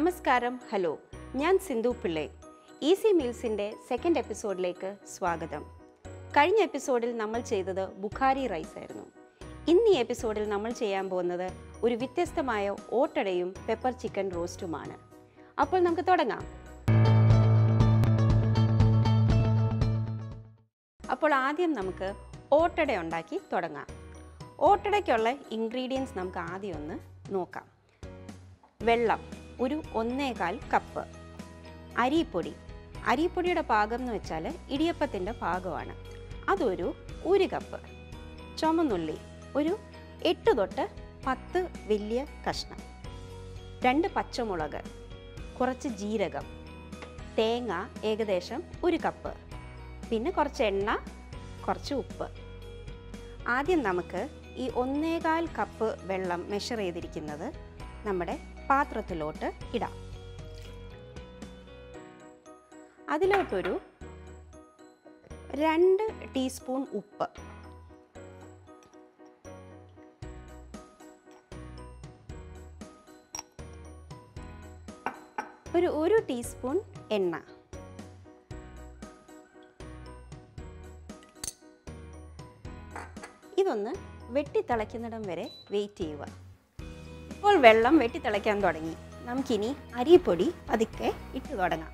നമസ്കാരം, ഹലോ. ഞാൻ സിന്ധു പിള്ളൈ. ഈസി മീൽസിൻ്റെ സെക്കൻഡ് എപ്പിസോഡിലേക്ക് സ്വാഗതം. കഴിഞ്ഞ എപ്പിസോഡിൽ നമ്മൾ ചെയ്തത് ബുഖാരി റൈസ് ആയിരുന്നു. ഇന്ന് ഈ എപ്പിസോഡിൽ നമ്മൾ ചെയ്യാൻ പോകുന്നത് ഒരു വ്യത്യസ്തമായ ഓട്ടടയും പെപ്പർ ചിക്കൻ റോസ്റ്റുമാണ്. അപ്പോൾ നമുക്ക് തുടങ്ങാം. അപ്പോൾ ആദ്യം നമുക്ക് ഓട്ടട ഉണ്ടാക്കി തുടങ്ങാം. ഓട്ടടയ്ക്കുള്ള ഇൻഗ്രീഡിയൻസ് നമുക്ക് ആദ്യം ഒന്ന് നോക്കാം. വെള്ളം ഒരു 1.25 കപ്പ്. അരിപ്പൊടിയുടെ പാകം എന്ന് വെച്ചാൽ ഇടിയപ്പത്തിൻ്റെ പാകമാണ്, അതൊരു 1 കപ്പ്. ചുമന്നുള്ളി ഒരു 8 തൊട്ട് 10 വലിയ കഷ്ണം. 2 പച്ചമുളക്, കുറച്ച് ജീരകം, തേങ്ങ ഏകദേശം 1 കപ്പ്, പിന്നെ കുറച്ച് എണ്ണ, കുറച്ച് ഉപ്പ്. ആദ്യം നമുക്ക് ഈ 1.25 കപ്പ് വെള്ളം മെഷർ ചെയ്തിരിക്കുന്നത് നമ്മുടെ പാത്രത്തിലോട്ട് ഇടാം. അതിലോട്ടൊരു 2 ടീസ്പൂൺ ഉപ്പ്, ഒരു 1 ടീസ്പൂൺ എണ്ണ, ഇതൊന്ന് വെട്ടിത്തിളയ്ക്കുന്നിടം വരെ വെയിറ്റ് ചെയ്യുക. ഇപ്പോൾ വെള്ളം വെട്ടിത്തിളയ്ക്കാൻ തുടങ്ങി. നമുക്കിനി അരിപ്പൊടി പതുക്കെ ഇട്ട് തുടങ്ങാം.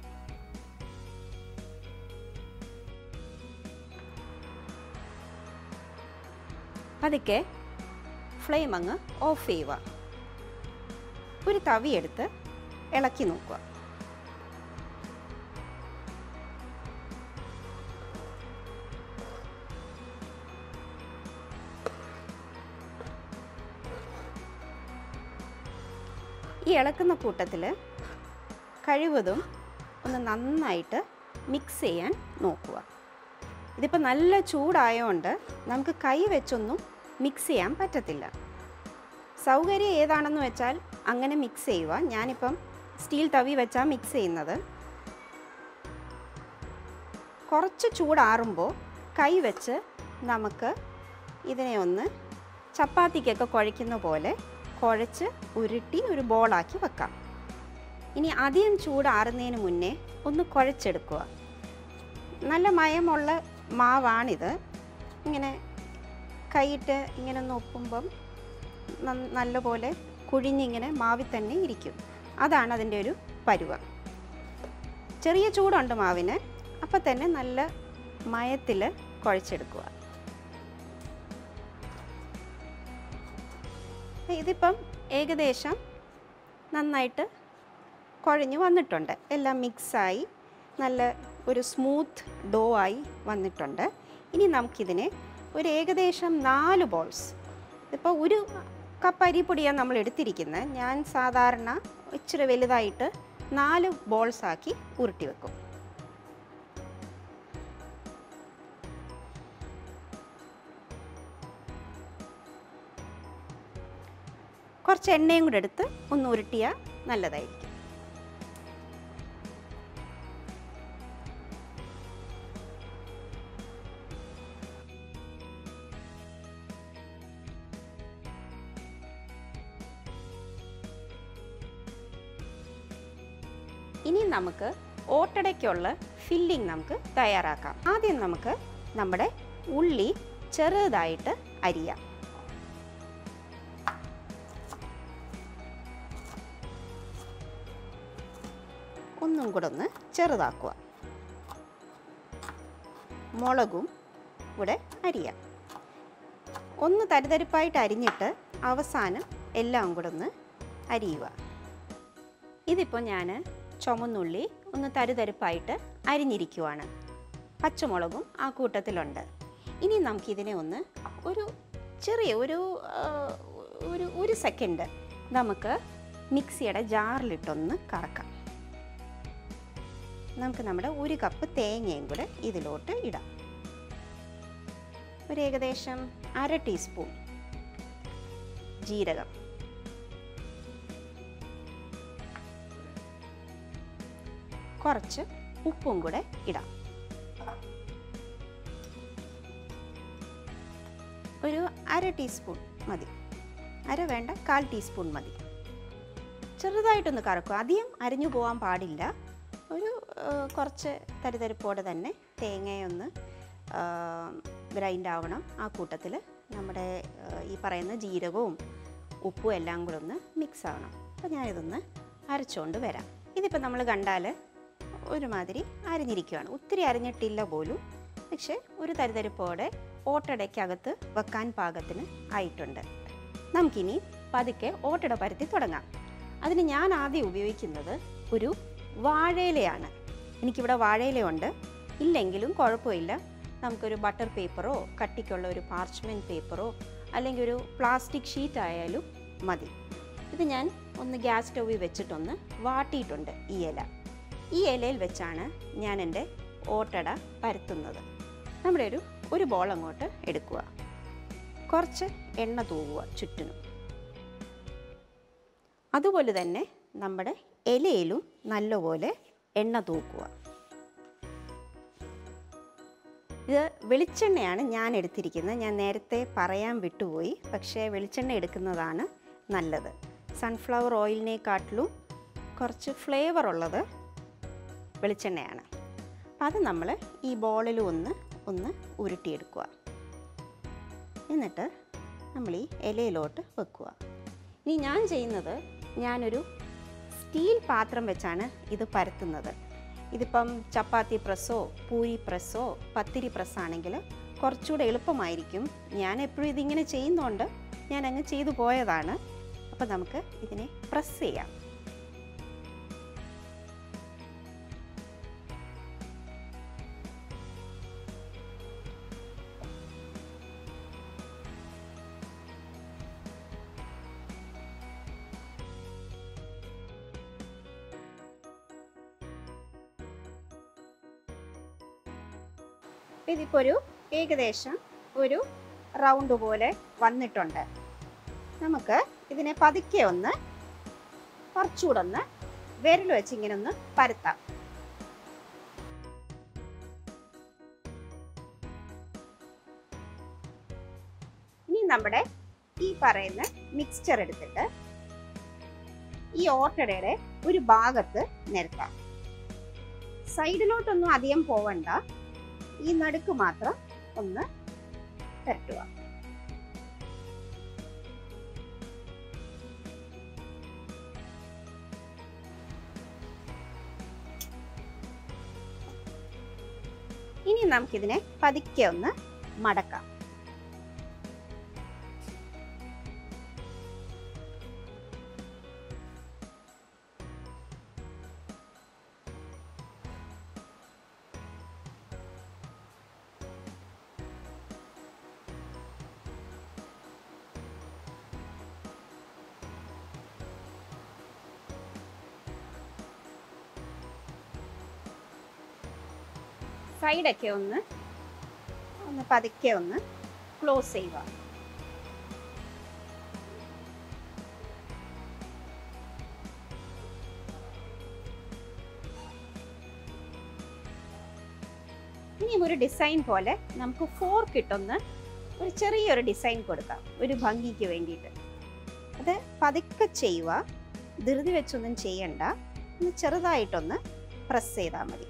പതുക്കെ ഫ്ലെയിം അങ്ങ് ഓഫ് ചെയ്യുക. ഒരു തവി എടുത്ത് ഇളക്കി നോക്കുക. ഈ ഇളക്കുന്ന കൂട്ടത്തിൽ കഴിവതും ഒന്ന് നന്നായിട്ട് മിക്സ് ചെയ്യാൻ നോക്കുക. ഇതിപ്പോൾ നല്ല ചൂടായതുകൊണ്ട് നമുക്ക് കൈ വെച്ചൊന്നും മിക്സ് ചെയ്യാൻ പറ്റത്തില്ല. സൗകര്യം ഏതാണെന്ന് വെച്ചാൽ അങ്ങനെ മിക്സ് ചെയ്യുക. ഞാനിപ്പം സ്റ്റീൽ തവി വെച്ചാൽ മിക്സ് ചെയ്യുന്നത്. കുറച്ച് ചൂടാറുമ്പോൾ കൈ വെച്ച് നമുക്ക് ഇതിനെ ഒന്ന് ചപ്പാത്തിക്കൊക്കെ കുഴയ്ക്കുന്ന പോലെ കുഴച്ച് ഉരുട്ടി ഒരു ബോളാക്കി വെക്കാം. ഇനി അധികം ചൂടാറുന്നതിന് മുന്നേ ഒന്ന് കുഴച്ചെടുക്കുക. നല്ല മയമുള്ള മാവാണിത്. ഇങ്ങനെ കൈയിട്ട് ഇങ്ങനെ ഒന്ന് ഒപ്പുമ്പം നല്ലപോലെ കുഴിഞ്ഞിങ്ങനെ മാവിൽ തന്നെ ഇരിക്കും. അതാണ് അതിൻ്റെ ഒരു പരുവം. ചെറിയ ചൂടുണ്ട് മാവിന്, അപ്പം തന്നെ നല്ല മയത്തിൽ കുഴച്ചെടുക്കുക. ഇതിപ്പം ഏകദേശം നന്നായിട്ട് കുഴഞ്ഞു വന്നിട്ടുണ്ട്. എല്ലാം മിക്സായി നല്ല ഒരു സ്മൂത്ത് ഡോ ആയി വന്നിട്ടുണ്ട്. ഇനി നമുക്കിതിനെ ഒരു ഏകദേശം 4 ബോൾസ്, ഇപ്പോൾ 1 കപ്പ് അരിപ്പൊടിയാണ് നമ്മൾ എടുത്തിരിക്കുന്നത്. ഞാൻ സാധാരണ ഇച്ചിരി വലുതായിട്ട് 4 ബോൾസാക്കി ഉരുട്ടി വെക്കും. കുറച്ച് എണ്ണയും കൂടെ എടുത്ത് ഒന്ന് ഉരുട്ടിയാൽ നല്ലതായിരിക്കും. ഇനി നമുക്ക് ഓട്ടടയ്ക്കുള്ള ഫില്ലിംഗ് നമുക്ക് തയ്യാറാക്കാം. ആദ്യം നമുക്ക് നമ്മുടെ ഉള്ളി ചെറുതായിട്ട് അരിയാം. ഒന്നും കൂടെ ഒന്ന് ചെറുതാക്കുക. മുളകും കൂടെ അരിയാം. ഒന്ന് തരിതരിപ്പായിട്ട് അരിഞ്ഞിട്ട് അവസാനം എല്ലാം കൂടെ ഒന്ന് അരിയുക. ഇതിപ്പോൾ ഞാൻ ചുമന്നുള്ളി ഒന്ന് തരിതരിപ്പായിട്ട് അരിഞ്ഞിരിക്കുവാണ്. പച്ചമുളകും ആ കൂട്ടത്തിലുണ്ട്. ഇനി നമുക്കിതിനെ ഒന്ന് ചെറിയ ഒരു സെക്കൻഡ് നമുക്ക് മിക്സിയുടെ ജാറിലിട്ടൊന്ന് കറക്കാം. നമുക്ക് നമ്മുടെ 1 കപ്പ് തേങ്ങയും കൂടെ ഇതിലോട്ട് ഇടാം. ഒരു ഏകദേശം 1/2 ടീസ്പൂൺ ജീരകം, കുറച്ച് ഉപ്പും കൂടെ ഇടാം. ഒരു 1/2 ടീസ്പൂൺ മതി. 1/2 വേണ്ട, 1/4 ടീസ്പൂൺ മതി. ചെറുതായിട്ടൊന്ന് കറക്കുക. അധികം അരിഞ്ഞു പോകാൻ പാടില്ല. ഒരു കുറച്ച് തരിതരിപ്പോടെ തന്നെ തേങ്ങയൊന്ന് ഗ്രൈൻഡ് ആവണം. ആ കൂട്ടത്തിൽ നമ്മുടെ ഈ പറയുന്ന ജീരകവും ഉപ്പും എല്ലാം കൂടെ ഒന്ന് മിക്സ് ആവണം. അപ്പോൾ ഞാനിതൊന്ന് അരച്ചുകൊണ്ട് വരാം. ഇതിപ്പോൾ നമ്മൾ കണ്ടാൽ ഒരുമാതിരി അരിഞ്ഞിരിക്കുകയാണ്. ഒത്തിരി അരിഞ്ഞിട്ടില്ല പോലും, പക്ഷേ ഒരു തരിതരിപ്പോടെ ഓട്ടടയ്ക്കകത്ത് വെക്കാൻ പാകത്തിന് ആയിട്ടുണ്ട്. നമുക്കിനി പതുക്കെ ഓട്ടട പരത്തി തുടങ്ങാം. അതിന് ഞാൻ ആദ്യം ഉപയോഗിക്കുന്നത് ഒരു വാഴയിലയാണ്. എനിക്കിവിടെ വാഴയിലയുണ്ട്, ഇല്ലെങ്കിലും കുഴപ്പമില്ല. നമുക്കൊരു ബട്ടർ പേപ്പറോ കട്ടിക്കുള്ള ഒരു പാർച്ച്മെൻറ്റ് പേപ്പറോ അല്ലെങ്കിൽ ഒരു പ്ലാസ്റ്റിക് ഷീറ്റ് ആയാലും മതി. ഇത് ഞാൻ ഒന്ന് ഗ്യാസ് സ്റ്റൗവിൽ വെച്ചിട്ടൊന്ന് വാട്ടിയിട്ടുണ്ട്. ഈ ഇലയിൽ വെച്ചാണ് ഞാൻ എൻ്റെ ഓട്ടട പരത്തുന്നത്. നമ്മുടെ ഒരു ബോൾ അങ്ങോട്ട് എടുക്കുക, കുറച്ച് എണ്ണ തൂവുക ചുറ്റിനും. അതുപോലെ തന്നെ നമ്മുടെ ഇലയിലും നല്ലപോലെ എണ്ണ തൂക്കുക. ഇത് വെളിച്ചെണ്ണയാണ് ഞാൻ എടുത്തിരിക്കുന്നത്. ഞാൻ നേരത്തെ പറയാൻ വിട്ടുപോയി, പക്ഷേ വെളിച്ചെണ്ണ എടുക്കുന്നതാണ് നല്ലത്. സൺഫ്ലവർ ഓയിലിനെക്കാട്ടിലും കുറച്ച് ഫ്ലേവർ ഉള്ളത് വെളിച്ചെണ്ണയാണ്. അത് നമ്മൾ ഈ ബോളിൽ ഒന്ന് ഉരുട്ടിയെടുക്കുക. എന്നിട്ട് നമ്മൾ ഈ ഇലയിലോട്ട് വെക്കുക. ഇനി ഞാൻ ചെയ്യുന്നത്, ഞാനൊരു സ്റ്റീൽ പാത്രം വെച്ചാണ് ഇത് പരത്തുന്നത്. ഇതിപ്പം ചപ്പാത്തി പ്രസ്സോ പൂരി പ്രസ്സോ പത്തിരി പ്രസ്സാണെങ്കിൽ കുറച്ചുകൂടെ എളുപ്പമായിരിക്കും. ഞാൻ എപ്പോഴും ഇതിങ്ങനെ ചെയ്യുന്നതുകൊണ്ട് ഞാൻ അങ്ങ് ചെയ്തു പോയതാണ്. അപ്പോൾ നമുക്ക് ഇതിനെ പ്രസ് ചെയ്യാം. ഇതിപ്പോൾ ഏകദേശം ഒരു റൗണ്ട് പോലെ വന്നിട്ടുണ്ട്. നമുക്ക് ഇതിനെ പതുക്കെ ഒന്ന് കുറച്ചുകൂടെ ഒന്ന് വിരൽ വെച്ച് ഇങ്ങനെ ഒന്ന് പരത്താം. ഇനി നമ്മുടെ ഈ പറയുന്ന മിക്സ്ചർ എടുത്തിട്ട് ഈ ഓട്ടടയുടെ ഒരു ഭാഗത്ത് നിരത്താം. സൈഡിലോട്ടൊന്നും അധികം പോവണ്ട, ഈ നടുക്ക് മാത്രം ഒന്ന് തട്ടുക. ഇനി നമുക്കിതിനെ പതുക്കെ ഒന്ന് മടക്കാം. സൈഡൊക്കെ ഒന്ന് പതുക്കെ ഒന്ന് ക്ലോസ് ചെയ്യുക. ഇനി ഒരു ഡിസൈൻ പോലെ നമുക്ക് ഫോർക്ക് ഇട്ടൊന്ന് ഒരു ചെറിയൊരു ഡിസൈൻ കൊടുക്കാം, ഒരു ഭംഗിക്ക് വേണ്ടിയിട്ട്. അത് പതുക്കെ ചെയ്യുക, ധൃതി വെച്ചൊന്നും ചെയ്യണ്ട. ഒന്ന് ചെറുതായിട്ടൊന്ന് പ്രസ് ചെയ്താൽ മതി.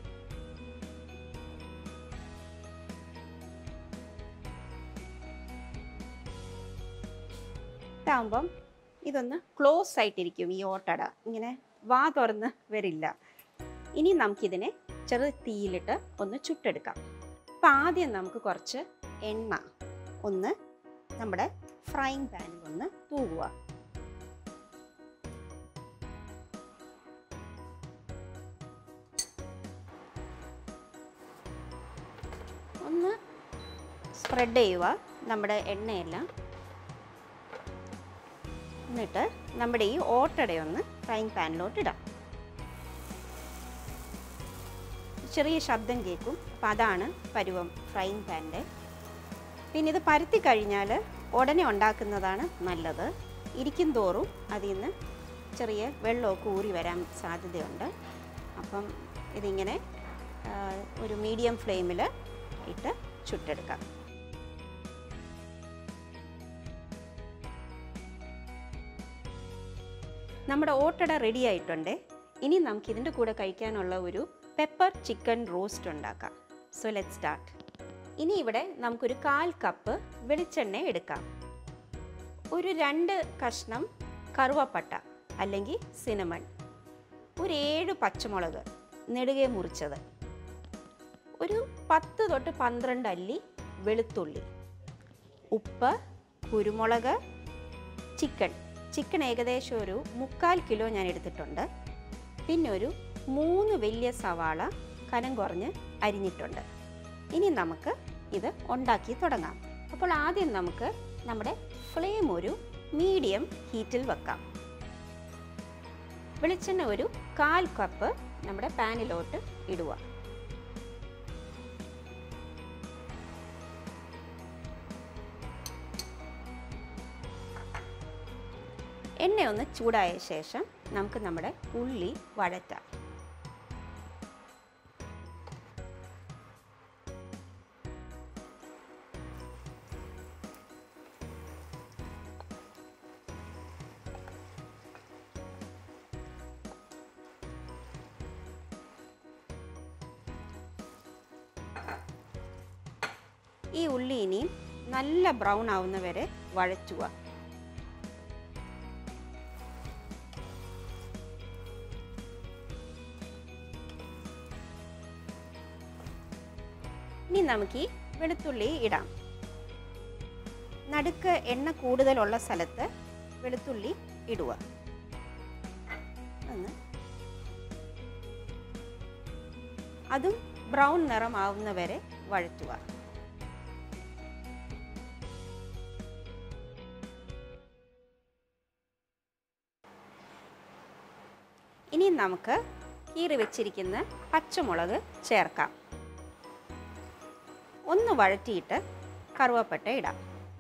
ാകുമ്പം ഇതൊന്ന് ക്ലോസ് ആയിട്ടിരിക്കും. ഈ ഓട്ടട ഇങ്ങനെ വാ തുറന്ന് വരില്ല. ഇനി നമുക്കിതിനെ ചെറു തീയിലിട്ട് ഒന്ന് ചുട്ടെടുക്കാം. അപ്പം ആദ്യം നമുക്ക് കുറച്ച് എണ്ണ ഒന്ന് നമ്മുടെ ഫ്രൈങ് പാനിൽ ഒന്ന് തൂകുക. ഒന്ന് സ്പ്രെഡ് ചെയ്യുക നമ്മുടെ എണ്ണയെല്ലാം. എന്നിട്ട് നമ്മുടെ ഈ ഓട്ടടയൊന്ന് ഫ്രൈങ് പാനിലോട്ട് ഇടാം. ചെറിയ ശബ്ദം കേൾക്കും, അപ്പം അതാണ് പരുവം ഫ്രൈങ് പാനിൻ്റെ. പിന്നെ ഇത് പരത്തി കഴിഞ്ഞാൽ ഉടനെ ഉണ്ടാക്കുന്നതാണ് നല്ലത്. ഇരിക്കും തോറും അതിൽ നിന്ന് ചെറിയ വെള്ളമൊക്കെ ഊറി വരാൻ സാധ്യതയുണ്ട്. അപ്പം ഇതിങ്ങനെ ഒരു മീഡിയം ഫ്ലെയിമിൽ ഇട്ട് ചുട്ടെടുക്കാം. നമ്മുടെ ഓട്ടട റെഡി ആയിട്ടുണ്ട്. ഇനി നമുക്ക് ഇതിൻ്റെ കൂടെ കഴിക്കാനുള്ള ഒരു പെപ്പർ ചിക്കൻ റോസ്റ്റ് ഉണ്ടാക്കാം. So let's start. ഇനി ഇവിടെ നമുക്കൊരു 1/4 കപ്പ് വെളിച്ചെണ്ണ എടുക്കാം. ഒരു 2 കഷ്ണം കറുവപ്പട്ട അല്ലെങ്കിൽ സിനമൺ, ഒരു 7 പച്ചമുളക് നെടുകെ മുറിച്ചത്, ഒരു 10 തൊട്ട് 12 അല്ലി വെളുത്തുള്ളി, ഉപ്പ്, കുരുമുളക്, ചിക്കൻ ഏകദേശം ഒരു 3/4 കിലോ ഞാൻ എടുത്തിട്ടുണ്ട്. പിന്നെ ഒരു 3 വലിയ സവാള കനം കുറഞ്ഞ് അരിഞ്ഞിട്ടുണ്ട്. ഇനി നമുക്ക് ഇത് ഉണ്ടാക്കി തുടങ്ങാം. അപ്പോൾ ആദ്യം നമുക്ക് നമ്മുടെ ഫ്ലെയിം ഒരു മീഡിയം ഹീറ്റിൽ വെക്കാം. വെളിച്ചെണ്ണ ഒരു 1/4 കപ്പ് നമ്മുടെ പാനിലോട്ട് ഇടുക. എണ്ണ ഒന്ന് ചൂടായ ശേഷം നമുക്ക് നമ്മുടെ ഉള്ളി വഴറ്റാം. ഈ ഉള്ളി ഇനിയും നല്ല ബ്രൗൺ ആവുന്ന വരെ വഴറ്റുക. ഇനി നമുക്ക് ഈ വെളുത്തുള്ളി ഇടാം. നടുക്ക് എണ്ണ കൂടുതലുള്ള സ്ഥലത്ത് വെളുത്തുള്ളി ഇടുക. അതും ബ്രൗൺ നിറമാവുന്ന വരെ വഴറ്റുക. ഇനി നമുക്ക് കീറി വെച്ചിരിക്കുന്ന പച്ചമുളക് ചേർക്കാം. ഒന്ന് വഴറ്റിയിട്ട് കറുവപ്പട്ട ഇടാം.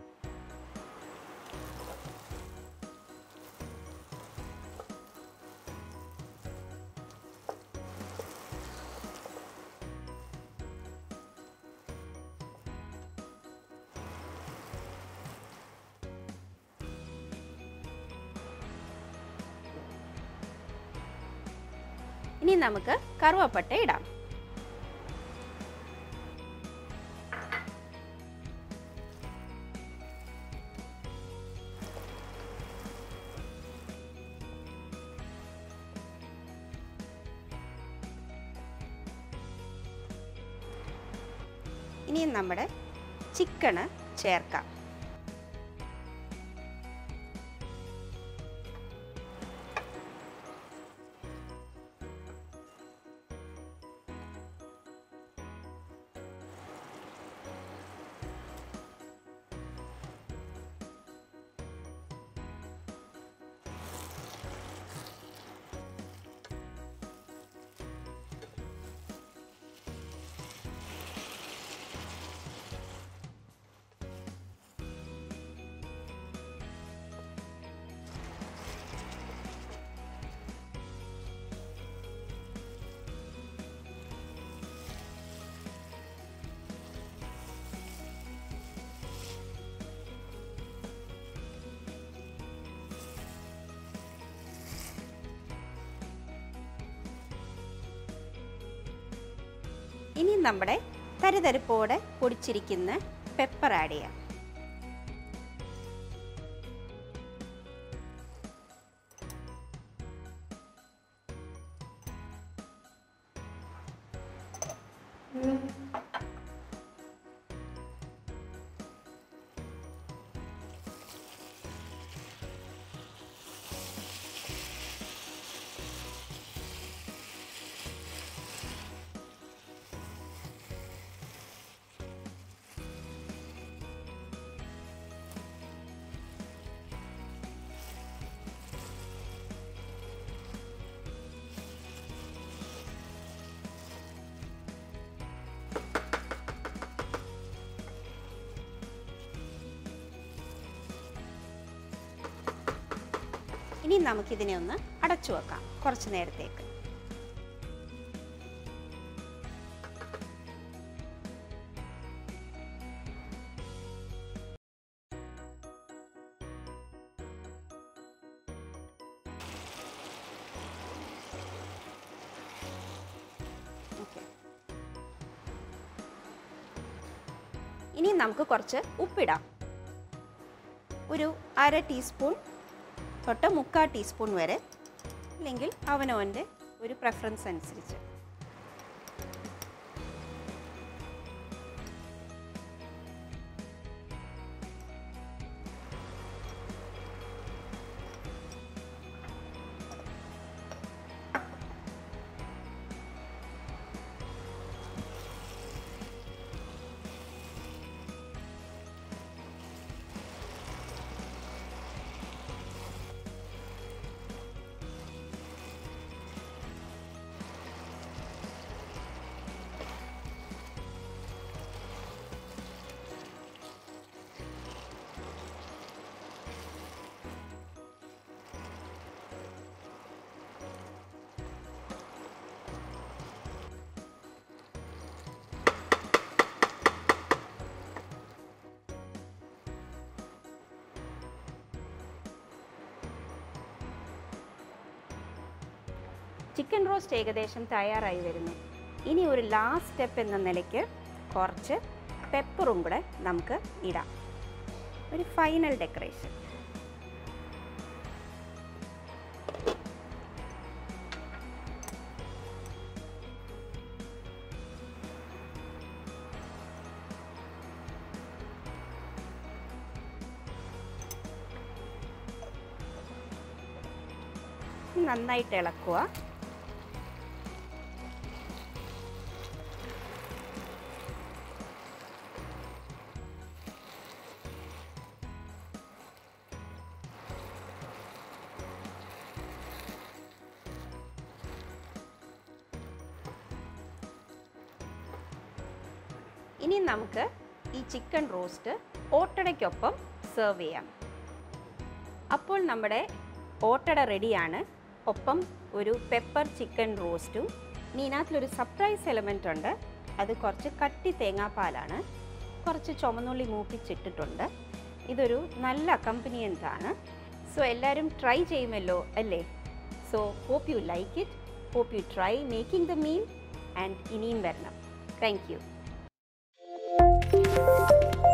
ഇനി നമുക്ക് കറുവപ്പട്ട ഇടാം. ഇനി നമ്മുടെ ചിക്കന് ചേർക്കാം. ഇനി നമ്മുടെ തരിതരിപ്പോടെ പൊടിച്ചിരിക്കുന്ന പെപ്പർ ആഡ് ചെയ്യാം. ഇനി നമുക്കിതിനെ ഒന്ന് അടച്ചു വെക്കാം കുറച്ച് നേരത്തേക്ക്. ഇനി നമുക്ക് കുറച്ച് ഉപ്പിടാം. ഒരു 1/2 ടീസ്പൂൺ തൊട്ട് 3/4 ടീസ്പൂൺ വരെ, അല്ലെങ്കിൽ അവനവൻ്റെ ഒരു പ്രിഫറൻസ് അനുസരിച്ച്. ചിക്കൻ റോസ്റ്റ് ഏകദേശം തയ്യാറായി വരുന്നു. ഇനി ഒരു ലാസ്റ്റ് സ്റ്റെപ്പ് എന്ന നിലയ്ക്ക് കുറച്ച് പെപ്പറും കൂടെ നമുക്ക് ഇടാം. ഒരു ഫൈനൽ ഡെക്കറേഷൻ. നന്നായിട്ട് ഇളക്കുക. ഇനി നമുക്ക് ഈ ചിക്കൻ റോസ്റ്റ് ഓട്ടടയ്ക്കൊപ്പം സെർവ് ചെയ്യാം. അപ്പോൾ നമ്മുടെ ഓട്ടട റെഡിയാണ്. ഒപ്പം ഒരു പെപ്പർ ചിക്കൻ റോസ്റ്റും. ഇനി ഇതിനകത്തിലൊരു സർപ്രൈസ് എലമെൻ്റ് ഉണ്ട്. അത് കുറച്ച് കട്ടി തേങ്ങാപ്പാലാണ്. കുറച്ച് ചുമന്നുള്ളി മൂപ്പിച്ചിട്ടിട്ടുണ്ട്. ഇതൊരു നല്ല അക്കമ്പനിയൻസ് ആണ്. സോ എല്ലാവരും ട്രൈ ചെയ്യുമല്ലോ അല്ലേ? So hope you like it. Hope you try making the meal and ഇനിയും വരണം. Thank U.